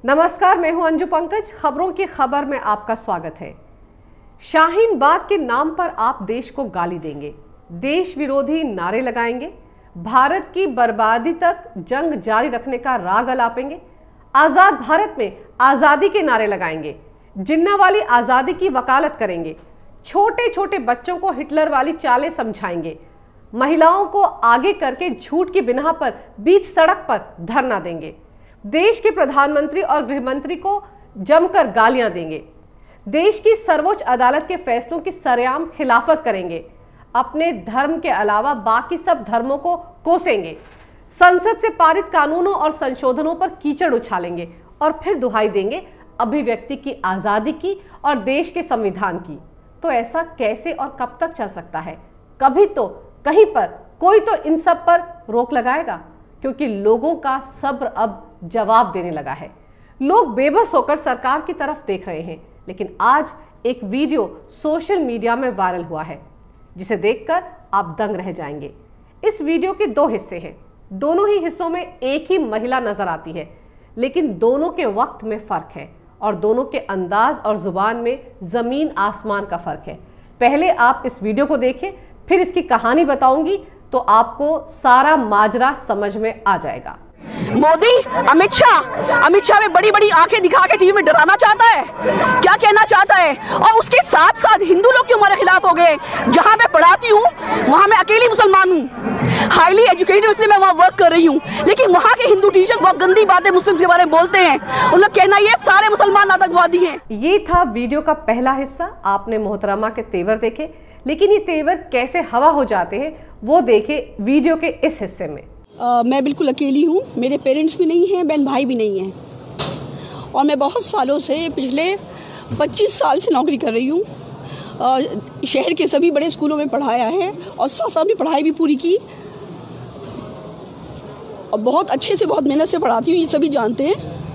नमस्कार, मैं हूं अंजू पंकज। खबरों की खबर में आपका स्वागत है। शाहीन बाग के नाम पर आप देश को गाली देंगे, देश विरोधी नारे लगाएंगे, भारत की बर्बादी तक जंग जारी रखने का राग अलापेंगे, आजाद भारत में आजादी के नारे लगाएंगे, जिन्ना वाली आजादी की वकालत करेंगे, छोटे छोटे बच्चों को हिटलर वाली चालें समझाएंगे, महिलाओं को आगे करके झूठ की बिना पर बीच सड़क पर धरना देंगे, देश के प्रधानमंत्री और गृहमंत्री को जमकर गालियां देंगे, देश की सर्वोच्च अदालत के फैसलों की सरेआम खिलाफत करेंगे, अपने धर्म के अलावा बाकी सब धर्मों को कोसेंगे, संसद से पारित कानूनों और संशोधनों पर कीचड़ उछालेंगे और फिर दुहाई देंगे अभिव्यक्ति की आजादी की और देश के संविधान की। तो ऐसा कैसे और कब तक चल सकता है? कभी तो कहीं पर कोई तो इन सब पर रोक लगाएगा, क्योंकि लोगों का सब्र अब जवाब देने लगा है। लोग बेबस होकर सरकार की तरफ देख रहे हैं, लेकिन आज एक वीडियो सोशल मीडिया में वायरल हुआ है, जिसे देखकर आप दंग रह जाएंगे। इस वीडियो के दो हिस्से हैं। दोनों ही हिस्सों में एक ही महिला नजर आती है, लेकिन दोनों के वक्त में फर्क है और दोनों के अंदाज और जुबान में जमीन आसमान का फर्क है। पहले आप इस वीडियो को देखें, फिर इसकी कहानी बताऊंगी तो आपको सारा माजरा समझ में आ जाएगा। मोदी अमित शाह में बड़ी बड़ी आंखें दिखा के टीवी में डराना चाहता है, क्या कहना चाहता है? और उसके साथ साथ हिंदू लोग क्यों हमारे खिलाफ हो गए? जहां मैं पढ़ाती हूँ वहां मैं अकेली मुसलमान हूँ, हाईली एजुकेटेड, इसलिए मैं वहाँ वर्क कर रही हूँ, लेकिन वहाँ के हिंदू टीचर्स बहुत गंदी बातें मुस्लिम्स के बारे में बोलते हैं। उन लोग कहना ये सारे मुसलमान आतंकवादी हैं। ये था वीडियो का पहला हिस्सा। आपने मोहतरमा के तेवर देखे, लेकिन ये तेवर कैसे हवा हो जाते हैं वो देखे वीडियो के इस हिस्से में। मैं बिल्कुल अकेली हूँ, मेरे पेरेंट्स भी नहीं हैं, बहन भाई भी नहीं हैं, और मैं बहुत सालों से, पिछले 25 साल से नौकरी कर रही हूँ। शहर के सभी बड़े स्कूलों में पढ़ाया है और साथ साथ भी पढ़ाई भी पूरी की, और बहुत अच्छे से, बहुत मेहनत से पढ़ाती हूँ, ये सभी जानते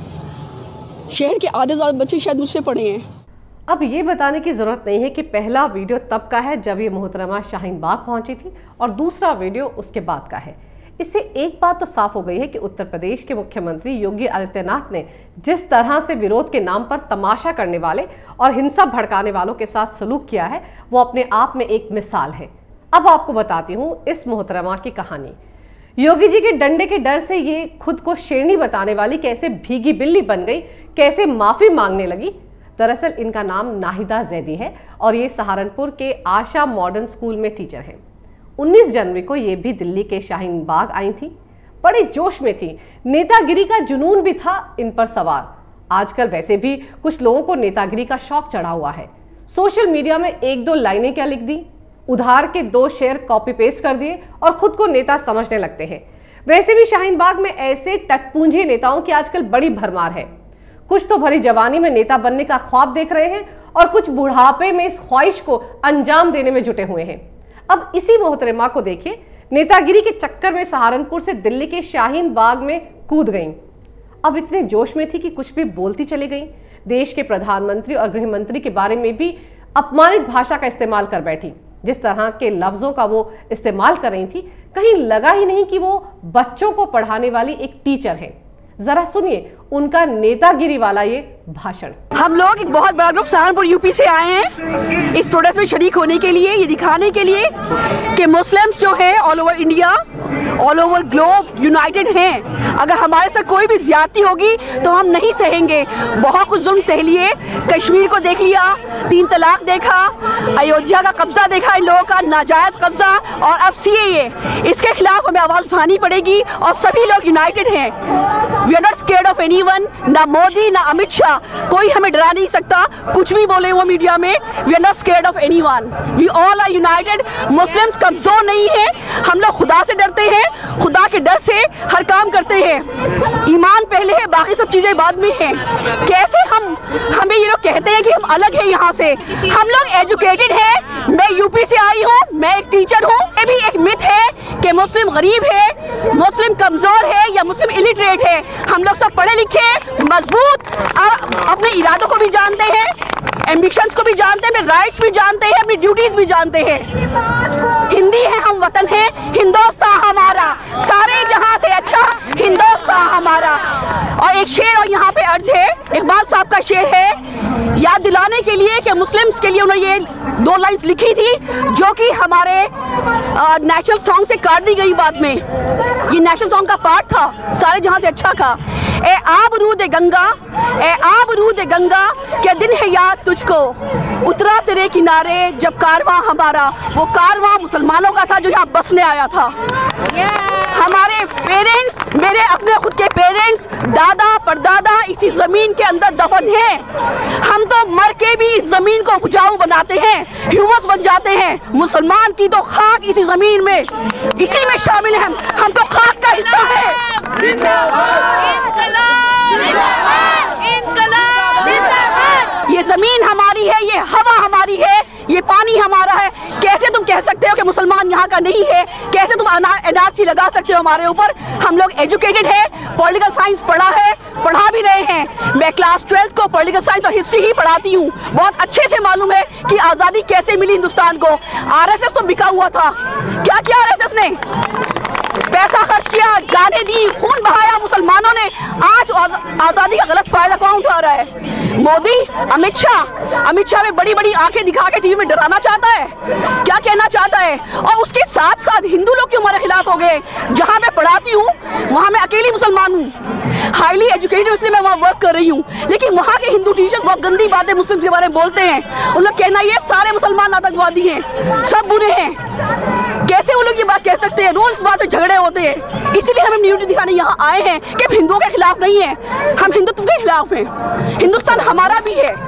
हैं। शहर के आधे ज़्यादा बच्चे शायद मुझसे पढ़े हैं। अब ये बताने की ज़रूरत नहीं है कि पहला वीडियो तब का है जब ये मोहतरमा शाहीन बाग पहुंची थी और दूसरा वीडियो उसके बाद का है। इससे एक बात तो साफ हो गई है कि उत्तर प्रदेश के मुख्यमंत्री योगी आदित्यनाथ ने जिस तरह से विरोध के नाम पर तमाशा करने वाले और हिंसा भड़काने वालों के साथ सलूक किया है, वो अपने आप में एक मिसाल है। अब आपको बताती हूँ इस मोहतरमा की कहानी। योगी जी के डंडे के डर से ये खुद को शेरनी बताने वाली कैसे भीगी बिल्ली बन गई, कैसे माफी मांगने लगी। दरअसल इनका नाम नाहिदा जैदी है और ये सहारनपुर के आशा मॉडर्न स्कूल में टीचर हैं। 19 जनवरी को ये भी दिल्ली के शाहीन बाग आई थी, बड़े जोश में थी, नेतागिरी का जुनून भी था इन पर सवार। आजकल वैसे भी कुछ लोगों को नेतागिरी का शौक चढ़ा हुआ है। सोशल मीडिया में एक दो लाइनें क्या लिख दी, उधार के 2 शेर कॉपी पेस्ट कर दिए और खुद को नेता समझने लगते हैं। वैसे भी शाहीन बाग में ऐसे टटपूंझे नेताओं की आजकल बड़ी भरमार है। कुछ तो भरी जवानी में नेता बनने का ख्वाब देख रहे हैं और कुछ बुढ़ापे में इस ख्वाहिश को अंजाम देने में जुटे हुए हैं। अब इसी मोहतरमा को देखिए, नेतागिरी के चक्कर में सहारनपुर से दिल्ली के शाहीन बाग में कूद गईं। अब इतने जोश में थी कि कुछ भी बोलती चली गईं। देश के प्रधानमंत्री और गृहमंत्री के बारे में भी अपमानित भाषा का इस्तेमाल कर बैठी। जिस तरह के लफ्जों का वो इस्तेमाल कर रही थी, कहीं लगा ही नहीं कि वो बच्चों को पढ़ाने वाली एक टीचर है। जरा सुनिए उनका नेतागिरी वाला ये भाषण। हम लोग एक बहुत बड़ा ग्रुप सहारनपुर यूपी से आए हैं इस प्रोटेस्ट में शरीक होने के लिए, ये दिखाने के लिए कि मुस्लिम्स जो है all over India, all over globe united हैं। अगर हमारे साथ कोई भी ज्यादती होगी तो हम नहीं सहेंगे। बहुत कुछ जुल्म सह लिए, कश्मीर को देख लिया, 3 तलाक देखा, अयोध्या का कब्जा देखा, इन लोगों का नाजायज कब्जा, और अब CAA, इसके खिलाफ हमें आवाज उठानी पड़ेगी और सभी लोग यूनाइटेड हैं। We are not scared of anyone, ना मोदी ना अमित शाह, कोई हमें डरा नहीं सकता, कुछ भी बोले वो मीडिया में। We are not scared of anyone, we all are united. Muslims कमजोर नहीं है, हम लोग खुदा से डरते हैं, खुदा के डर से हर काम करते हैं। ईमान पहले है, बाकी सब चीजें बाद में हैं। कैसे हमें ये लोग कहते हैं कि हम अलग हैं यहाँ से? हम लोग एजुकेटेड हैं, मैं यूपी से आई हूँ, मैं एक टीचर हूँ। ये भी एक मिथ है कि मुस्लिम गरीब है, मुस्लिम कमजोर है या मुस्लिम इलिटरेट है। हम लोग सब पढ़े लिखे, मजबूत और अपने इरादों को भी जानते हैं, एम्बिशंस को भी जानते हैं, अपने राइट्स भी जानते हैं, अपनी ड्यूटीज भी जानते हैं। हिंदी है, हम वतन है, हिंदुस्तान हमारा, सारे जहां से अच्छा हिंदुस्तान कारवां हमारा। और एक शेर और यहाँ पे अर्ज है, इकबाल साहब का शेर है, याद दिलाने के लिए कि मुस्लिम्स के लिए उन्होंने ये 2 लाइन्स लिखी थी जो कि हमारे नेशनल सॉन्ग से काट दी गई बाद में। ये नेशनल सॉन्ग का पार्ट था, सारे जहां से अच्छा था। ए आबरूद गंगा, ए आबरूद गंगा, क्या दिन है याद तुझको, उतरा तेरे किनारे जब कारवां हमारा। वो कारवां मुसलमानों का था जो यहाँ बसने आया था। हमारे पेरेंट्स, मेरे अपने खुद के पेरेंट्स, दादा परदादा इसी जमीन के अंदर दफन हैं। हम तो मर के भी इस जमीन को उपजाऊ बनाते हैं, ह्यूमस बन जाते हैं। मुसलमान की तो खाक इसी जमीन में, इसी में शामिल हैं। हम तो खाक का हिस्सा है। ये जमीन हमारी है, ये हवा हमारी है, ये पानी हमारा है। कैसे तुम कह सकते हो कि मुसलमान यहाँ का नहीं है? कैसे तुम एनआरसी लगा सकते हो हमारे ऊपर? हम लोग एजुकेटेड है, पॉलिटिकल साइंस पढ़ा है, पढ़ा भी रहे हैं। मैं क्लास 12 को पॉलिटिकल साइंस और हिस्ट्री ही पढ़ाती हूँ। बहुत अच्छे से मालूम है कि आज़ादी कैसे मिली हिंदुस्तान को। आरएसएस तो बिका हुआ था। क्या किया आरएसएस ने? पैसा खर्च किया, जाने दी, खून बहाया मुसलमानों ने। आज आज़ादी का गलत फायदा कौन उठा रहा है? मोदी, अमित शाह में बड़ी बड़ी आंखें दिखा के टीवी में डराना चाहता है। क्या कहना चाहता है? और उसके साथ साथ हिंदू लोग क्यों हमारे खिलाफ हो गए? जहां मैं पढ़ाती हूँ वहां मैं अकेली मुसलमान हूँ, हाईली एजुकेटेड, इसलिए मैं वहाँ वर्क कर रही हूँ। लेकिन वहाँ के हिंदू टीचर्स बहुत गंदी बातें मुस्लिम के बारे में बोलते हैं। उन लोग कहना ये सारे मुसलमान आतंकवादी हैं, सब बुरे हैं। कैसे वो लोग ये बात कह सकते हैं? रोज इस बात पे झगड़े होते हैं। इसलिए हम यूनिटी दिखाने यहाँ आए हैं कि हम हिंदुओं के खिलाफ नहीं है, हम हिंदुत्व के खिलाफ हैं। हिंदुस्तान हमारा भी है,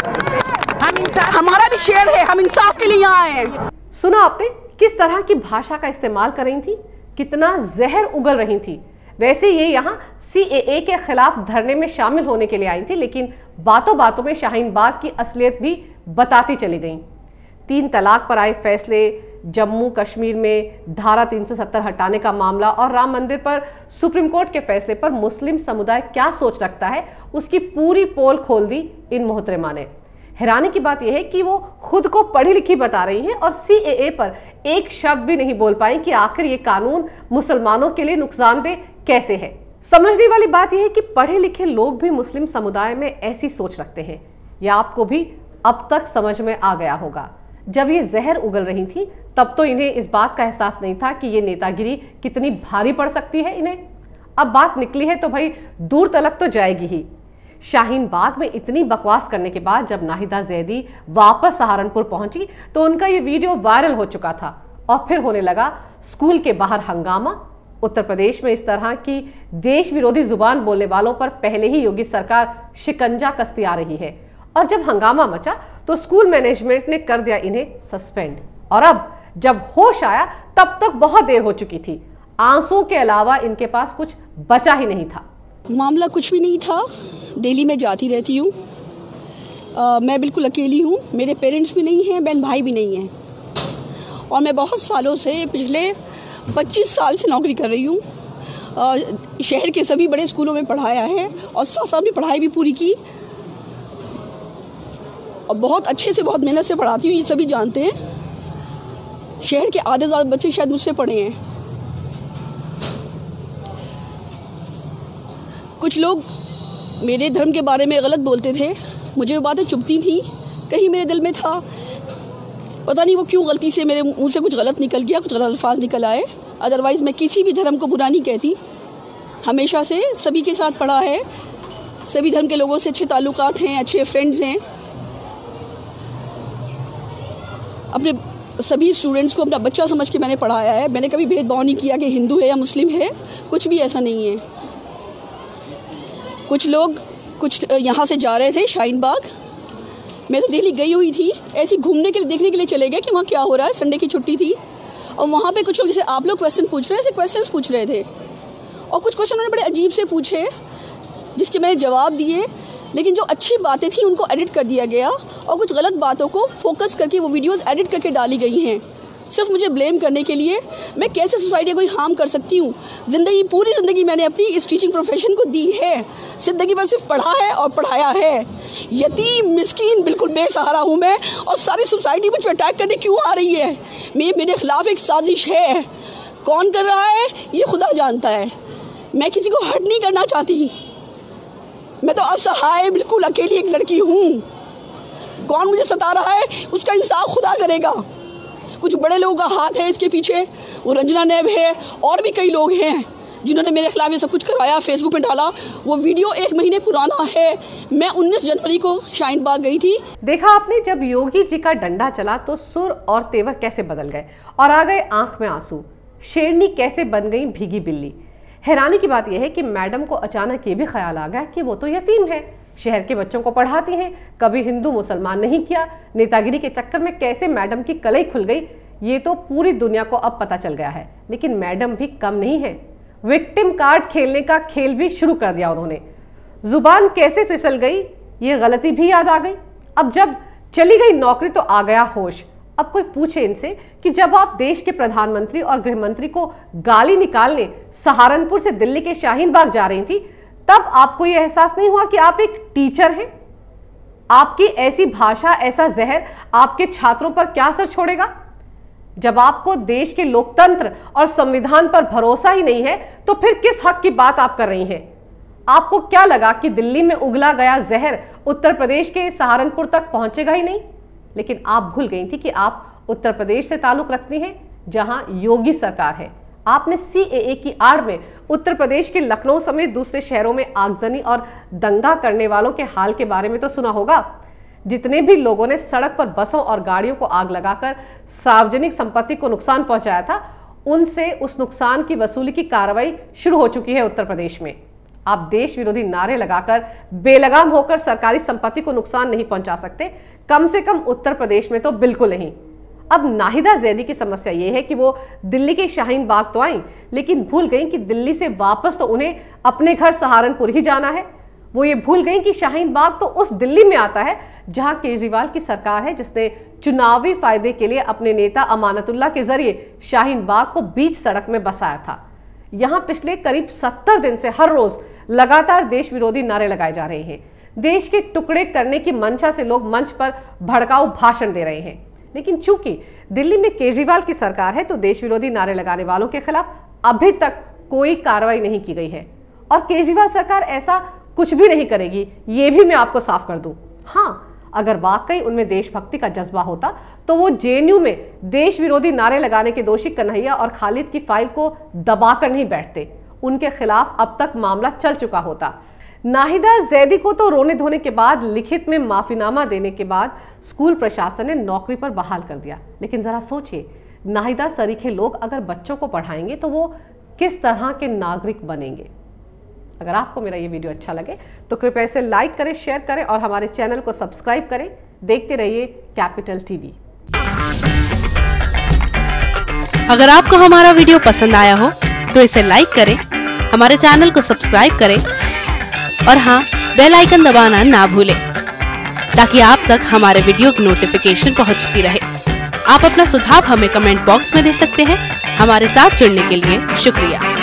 हमारा भी शेर है, हम इंसाफ के लिए यहाँ आए हैं। सुना आपने किस तरह की भाषा का इस्तेमाल कर रही थी, कितना जहर उगल रही थी। वैसे ये यहाँ CAA के खिलाफ धरने में शामिल होने के लिए आई थी, लेकिन बातों बातों में शाहीन बाग की असलियत भी बताती चली गई। 3 तलाक पर आए फैसले, जम्मू कश्मीर में धारा 370 हटाने का मामला और राम मंदिर पर सुप्रीम कोर्ट के फैसले पर मुस्लिम समुदाय क्या सोच रखता है, उसकी पूरी पोल खोल दी इन मोहतरमा ने। हैरानी की बात यह है कि वो खुद को पढ़ी लिखी बता रही हैं और CAA पर एक शब्द भी नहीं बोल पाई कि आखिर ये कानून मुसलमानों के लिए नुकसानदेह कैसे है। समझने वाली बात यह है कि पढ़े लिखे लोग भी मुस्लिम समुदाय में ऐसी सोच रखते हैं। यह आपको भी अब तक समझ में आ गया होगा। जब ये जहर उगल रही थी तब तो इन्हें इस बात का एहसास नहीं था कि ये नेतागिरी कितनी भारी पड़ सकती है इन्हें। अब बात निकली है तो भाई दूर तलक तो जाएगी ही। शाहीन बाग में इतनी बकवास करने के बाद जब नाहिदा जैदी वापस सहारनपुर पहुंची तो उनका ये वीडियो वायरल हो चुका था और फिर होने लगा स्कूल के बाहर हंगामा। उत्तर प्रदेश में इस तरह की देश विरोधी जुबान बोलने वालों पर पहले ही योगी सरकार शिकंजा कसती आ रही है और जब हंगामा मचा तो स्कूल मैनेजमेंट ने कर दिया इन्हें सस्पेंड। और अब जब होश आया तब तक बहुत देर हो चुकी थी। आंसुओं के अलावा इनके पास कुछ बचा ही नहीं था। मामला कुछ भी नहीं था। दिल्ली में जाती रहती हूँ, मैं बिल्कुल अकेली हूँ, मेरे पेरेंट्स भी नहीं हैं, बहन भाई भी नहीं हैं और मैं बहुत सालों से, पिछले 25 साल से नौकरी कर रही हूँ। शहर के सभी बड़े स्कूलों में पढ़ाया है और साथ साथ में पढ़ाई भी पूरी की और बहुत अच्छे से, बहुत मेहनत से पढ़ाती हूँ, ये सभी जानते हैं। शहर के आधे ज़्यादा बच्चे शायद मुझसे पढ़े हैं। कुछ लोग मेरे धर्म के बारे में गलत बोलते थे, मुझे वो बातें चुभती थी, कहीं मेरे दिल में था, पता नहीं वो क्यों गलती से मेरे मुंह से कुछ गलत निकल गया, कुछ गलत अल्फाज निकल आए। अदरवाइज़ मैं किसी भी धर्म को बुरा नहीं कहती, हमेशा से सभी के साथ पढ़ा है, सभी धर्म के लोगों से अच्छे ताल्लुकात हैं, अच्छे फ्रेंड्स हैं। अपने सभी स्टूडेंट्स को अपना बच्चा समझ के मैंने पढ़ाया है। मैंने कभी भेदभाव नहीं किया कि हिंदू है या मुस्लिम है, कुछ भी ऐसा नहीं है। कुछ लोग यहाँ से जा रहे थे शाहीन बाग, मैं तो दिल्ली गई हुई थी, ऐसे घूमने के लिए, देखने के लिए चले गए कि वहाँ क्या हो रहा है। संडे की छुट्टी थी और वहाँ पे कुछ लोग, जैसे आप लोग क्वेश्चन पूछ रहे हैं, ऐसे क्वेश्चंस पूछ रहे थे और कुछ क्वेश्चन उन्होंने बड़े अजीब से पूछे जिसके मैंने जवाब दिए, लेकिन जो अच्छी बातें थी उनको एडिट कर दिया गया और कुछ गलत बातों को फोकस करके वो वीडियोस एडिट करके डाली गई हैं, सिर्फ मुझे ब्लेम करने के लिए। मैं कैसे सोसाइटी को हार्म कर सकती हूँ? ज़िंदगी, पूरी ज़िंदगी मैंने अपनी इस टीचिंग प्रोफेशन को दी है, ज़िंदगी में सिर्फ पढ़ा है और पढ़ाया है। यतीम, मिस्कीन, बिल्कुल बेसहारा हूँ मैं और सारी सोसाइटी मुझ पर अटैक करने क्यों आ रही है? मेरे खिलाफ एक साजिश है, कौन कर रहा है ये खुदा जानता है। मैं किसी को हर्ट नहीं करना चाहती, मैं तो असहाय बिल्कुल अकेली एक लड़की हूँ। कौन मुझे सता रहा है उसका इंसाफ खुदा करेगा। कुछ बड़े लोगों का हाथ है इसके पीछे, वो रंजना नैब है और भी कई लोग हैं जिन्होंने मेरे खिलाफ ये सब कुछ करवाया, फेसबुक पे डाला। वो वीडियो 1 महीने पुराना है। मैं 19 जनवरी को शाहीन बाग गई थी। देखा आपने, जब योगी जी का डंडा चला तो सुर और तेवर कैसे बदल गए और आ गए आंख में आंसू। शेरनी कैसे बन गई भीगी बिल्ली। हैरानी की बात यह है कि मैडम को अचानक ये भी ख्याल आ गया कि वो तो यतीम है, शहर के बच्चों को पढ़ाती हैं, कभी हिंदू मुसलमान नहीं किया। नेतागिरी के चक्कर में कैसे मैडम की कलई खुल गई ये तो पूरी दुनिया को अब पता चल गया है। लेकिन मैडम भी कम नहीं है, विक्टिम कार्ड खेलने का खेल भी शुरू कर दिया उन्होंने। जुबान कैसे फिसल गई ये गलती भी याद आ गई। अब जब चली गई नौकरी तो आ गया होश। अब कोई पूछे इनसे कि जब आप देश के प्रधानमंत्री और गृह मंत्री को गाली निकालने सहारनपुर से दिल्ली के शाहीन बाग जा रही थी, तब आपको यह एहसास नहीं हुआ कि आप एक टीचर हैं? आपकी ऐसी भाषा, ऐसा जहर आपके छात्रों पर क्या असर छोड़ेगा? जब आपको देश के लोकतंत्र और संविधान पर भरोसा ही नहीं है तो फिर किस हक की बात आप कर रही हैं? आपको क्या लगा कि दिल्ली में उगला गया जहर उत्तर प्रदेश के सहारनपुर तक पहुंचेगा ही नहीं? लेकिन आप भूल गई थी कि आप उत्तर प्रदेश से ताल्लुक रखती हैं जहां योगी सरकार है। आपने CAA की आड़ में उत्तर प्रदेश के लखनऊ समेत दूसरे शहरों में आगजनी और दंगा करने वालों के हाल के बारे में तो सुना होगा। जितने भी लोगों ने सड़क पर बसों और गाड़ियों को आग लगाकर सार्वजनिक संपत्ति को नुकसान पहुंचाया था, उनसे उस नुकसान की वसूली की कार्रवाई शुरू हो चुकी है उत्तर प्रदेश में। आप देश विरोधी नारे लगाकर बेलगाम होकर सरकारी संपत्ति को नुकसान नहीं पहुंचा सकते, कम से कम उत्तर प्रदेश में तो बिल्कुल नहीं। अब नाहिदा जैदी की समस्या यह है कि वो दिल्ली के शाहीन बाग तो आई, लेकिन भूल गई कि दिल्ली से वापस तो उन्हें अपने घर सहारनपुर ही जाना है। वो ये भूल गई कि शाहीन बाग तो उस दिल्ली में आता है जहां केजरीवाल की सरकार है, जिसने चुनावी फायदे के लिए अपने नेता अमानतुल्लाह के जरिए शाहीन बाग को बीच सड़क में बसाया था। यहां पिछले करीब 70 दिन से हर रोज लगातार देश विरोधी नारे लगाए जा रहे हैं। देश के टुकड़े करने की मंशा से लोग मंच पर भड़काऊ भाषण दे रहे हैं। लेकिन चूंकि दिल्ली में केजरीवाल की सरकार है तो देश विरोधी नारे लगाने वालों के खिलाफ अभी तक कोई कार्रवाई नहीं की गई है और केजरीवाल सरकार ऐसा कुछ भी नहीं करेगी, ये भी मैं आपको साफ कर दूं। हाँ, अगर वाकई उनमें देशभक्ति का जज्बा होता तो वो JNU में देश विरोधी नारे लगाने के दोषी कन्हैया और खालिद की फाइल को दबाकर नहीं बैठते, उनके खिलाफ अब तक मामला चल चुका होता। नाहिदा जैदी को तो रोने धोने के बाद, लिखित में माफीनामा देने के बाद स्कूल प्रशासन ने नौकरी पर बहाल कर दिया। लेकिन जरा सोचिए, नाहिदा सरीखे लोग अगर बच्चों को पढ़ाएंगे तो वो किस तरह के नागरिक बनेंगे? अगर आपको मेरा ये वीडियो अच्छा लगे तो कृपया इसे लाइक करें, शेयर करें और हमारे चैनल को सब्सक्राइब करें। देखते रहिए कैपिटल TV। अगर आपको हमारा वीडियो पसंद आया हो तो इसे लाइक करें, हमारे चैनल को सब्सक्राइब करें और हाँ, बेल आइकन दबाना ना भूलें ताकि आप तक हमारे वीडियो की नोटिफिकेशन पहुंचती रहे। आप अपना सुझाव हमें कमेंट बॉक्स में दे सकते हैं। हमारे साथ जुड़ने के लिए शुक्रिया।